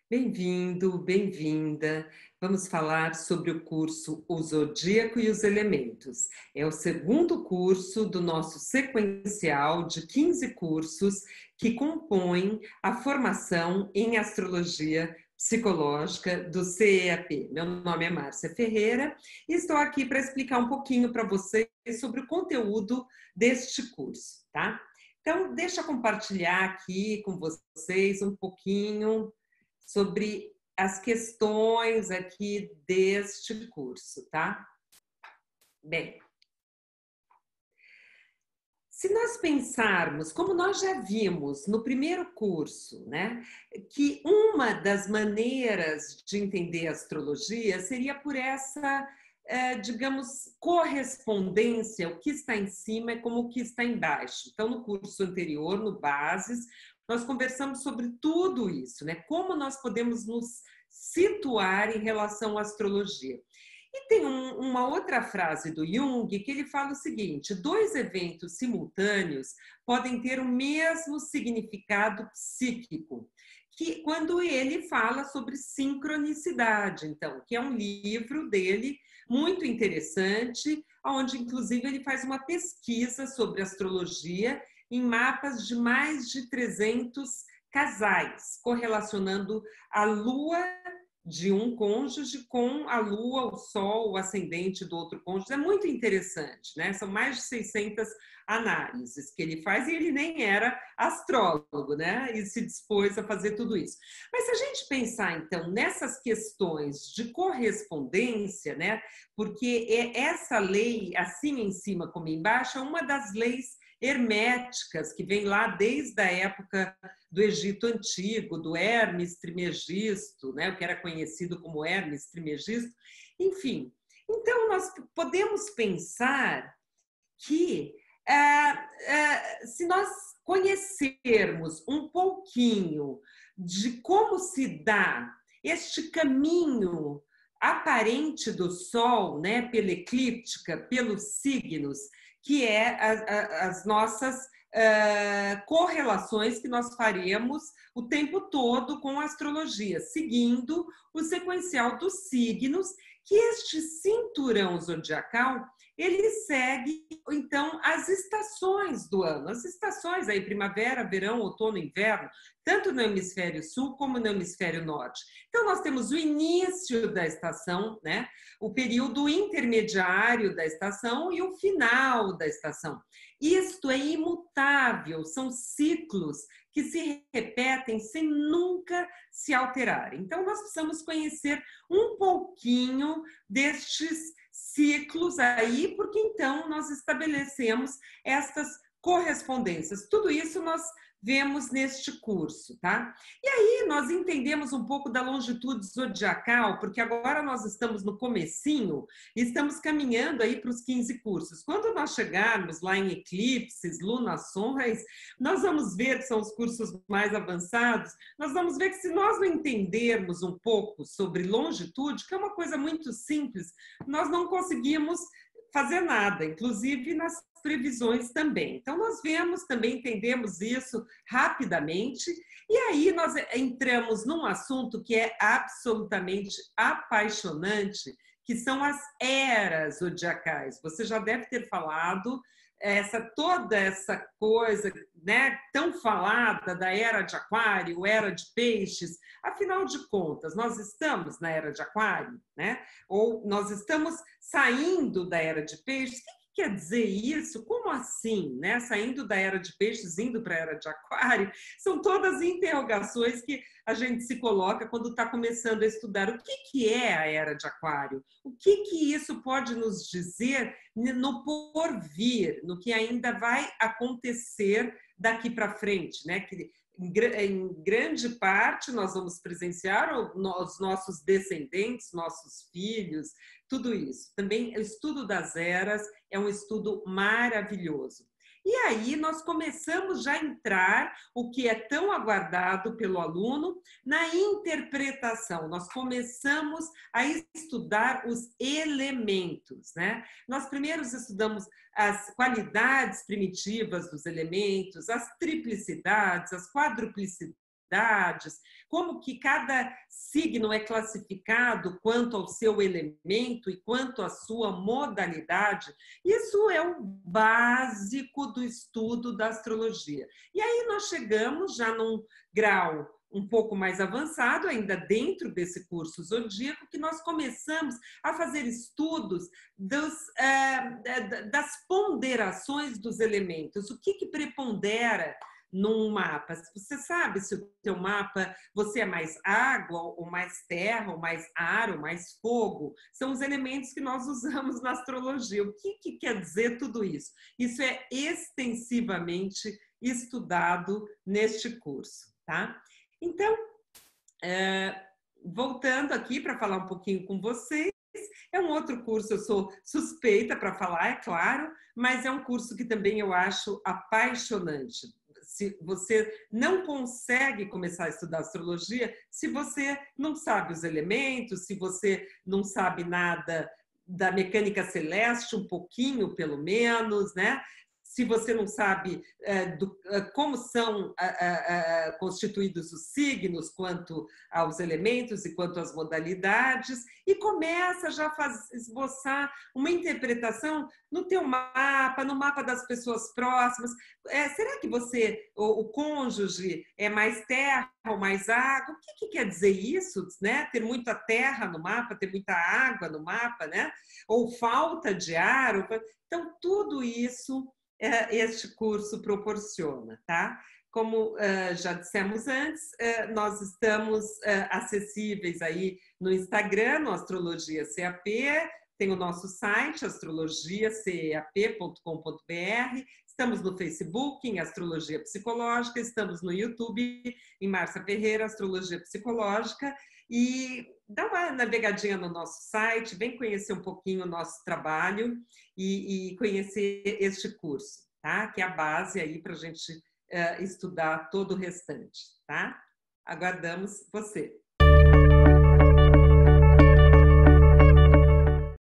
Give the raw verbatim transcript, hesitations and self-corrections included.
Bem-vindo, bem-vinda. Vamos falar sobre o curso O Zodíaco e os Elementos. É o segundo curso do nosso sequencial de quinze cursos que compõem a formação em astrologia psicológica do C E A P. Meu nome é Márcia Ferreira e estou aqui para explicar um pouquinho para vocês sobre o conteúdo deste curso, tá? Então, deixa eu compartilhar aqui com vocês um pouquinho sobre as questões aqui deste curso, tá? Bem, se nós pensarmos, como nós já vimos no primeiro curso, né, que uma das maneiras de entender a astrologia seria por essa, eh, digamos, correspondência, o que está em cima é como o que está embaixo. Então, no curso anterior, no Bases, nós conversamos sobre tudo isso, né? Como nós podemos nos situar em relação à astrologia. E tem um, uma outra frase do Jung que ele fala o seguinte: dois eventos simultâneos podem ter o mesmo significado psíquico, que quando ele fala sobre sincronicidade, então, que é um livro dele muito interessante, onde inclusive ele faz uma pesquisa sobre astrologia em mapas de mais de trezentos casais, correlacionando a lua de um cônjuge com a lua, o sol, o ascendente do outro cônjuge. É muito interessante, né? São mais de seiscentas análises que ele faz e ele nem era astrólogo, né? E se dispôs a fazer tudo isso. Mas se a gente pensar, então, nessas questões de correspondência, né? Porque essa lei, assim em cima como embaixo, é uma das leis herméticas que vem lá desde a época do Egito Antigo, do Hermes Trimegisto, né, o que era conhecido como Hermes Trimegisto. Enfim, então nós podemos pensar que ah, ah, se nós conhecermos um pouquinho de como se dá este caminho aparente do Sol, né, pela eclíptica, pelos signos, que é a, a, as nossas uh, correlações que nós faremos o tempo todo com a astrologia, seguindo o sequencial dos signos, que este cinturão zodiacal, ele segue, então, as estações do ano. As estações aí, primavera, verão, outono, inverno, tanto no hemisfério sul como no hemisfério norte. Então, nós temos o início da estação, né? O período intermediário da estação e o final da estação. Isto é imutável, são ciclos que se repetem sem nunca se alterar. Então, nós precisamos conhecer um pouquinho destes ciclos aí, porque então nós estabelecemos estas correspondências. Tudo isso nós vemos neste curso, tá? E aí nós entendemos um pouco da longitude zodiacal, porque agora nós estamos no comecinho e estamos caminhando aí para os quinze cursos. Quando nós chegarmos lá em eclipses, lunações, nós vamos ver que são os cursos mais avançados, nós vamos ver que se nós não entendermos um pouco sobre longitude, que é uma coisa muito simples, nós não conseguimos fazer nada, inclusive nas previsões também. Então, nós vemos, também entendemos isso rapidamente, e aí nós entramos num assunto que é absolutamente apaixonante, que são as eras zodiacais. Você já deve ter falado essa toda essa coisa, né, tão falada da era de Aquário, era de Peixes. Afinal de contas, nós estamos na era de Aquário, né? Ou nós estamos saindo da era de Peixes? O que quer dizer isso? Como assim, né? Saindo da era de Peixes, indo para a era de Aquário? São todas interrogações que a gente se coloca quando está começando a estudar o que, que é a era de Aquário, o que, que isso pode nos dizer no porvir, no que ainda vai acontecer daqui para frente, né? Que em grande parte nós vamos presenciar os nossos descendentes, nossos filhos, tudo isso. Também o estudo das eras é um estudo maravilhoso. E aí nós começamos já a entrar, o que é tão aguardado pelo aluno, na interpretação. Nós começamos a estudar os elementos, né? Nós primeiro estudamos as qualidades primitivas dos elementos, as triplicidades, as quadruplicidades, modalidades, como que cada signo é classificado quanto ao seu elemento e quanto à sua modalidade. Isso é o básico do estudo da astrologia. E aí nós chegamos já num grau um pouco mais avançado, ainda dentro desse curso zodíaco, que nós começamos a fazer estudos dos, eh, das ponderações dos elementos. O que que prepondera num mapa? Você sabe se o teu mapa, você é mais água, ou mais terra, ou mais ar, ou mais fogo? São os elementos que nós usamos na astrologia. O que que quer dizer tudo isso? Isso é extensivamente estudado neste curso, tá? Então, é, voltando aqui para falar um pouquinho com vocês, é um outro curso, eu sou suspeita para falar, é claro, mas é um curso que também eu acho apaixonante. Se você não consegue começar a estudar astrologia, se você não sabe os elementos, se você não sabe nada da mecânica celeste, um pouquinho pelo menos, né? Se você não sabe é, do, é, como são é, é, constituídos os signos, quanto aos elementos e quanto às modalidades, e começa já a faz, esboçar uma interpretação no teu mapa, no mapa das pessoas próximas. É, será que você, o, o cônjuge, é mais terra ou mais água? O que, que quer dizer isso? Né? Ter muita terra no mapa, ter muita água no mapa, né? Ou falta de ar? Ou... Então, tudo isso este curso proporciona, tá? Como uh, já dissemos antes, uh, nós estamos uh, acessíveis aí no Instagram, no Astrologia C A P, tem o nosso site, astrologia c a p ponto com ponto b r, estamos no Facebook, em Astrologia Psicológica, estamos no YouTube, em Márcia Ferreira, Astrologia Psicológica, e dá uma navegadinha no nosso site, vem conhecer um pouquinho o nosso trabalho e, e conhecer este curso, tá? Que é a base aí para a gente uh, estudar todo o restante, tá? Aguardamos você.